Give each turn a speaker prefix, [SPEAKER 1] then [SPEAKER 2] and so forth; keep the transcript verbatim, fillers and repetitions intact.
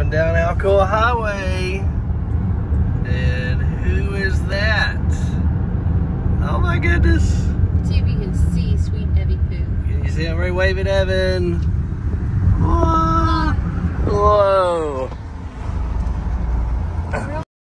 [SPEAKER 1] driving down Alcoa Highway. And who is that? Oh my goodness.
[SPEAKER 2] See if you can see Sweet Evie Pooh.
[SPEAKER 1] Can you see Emery waving, Evan? What?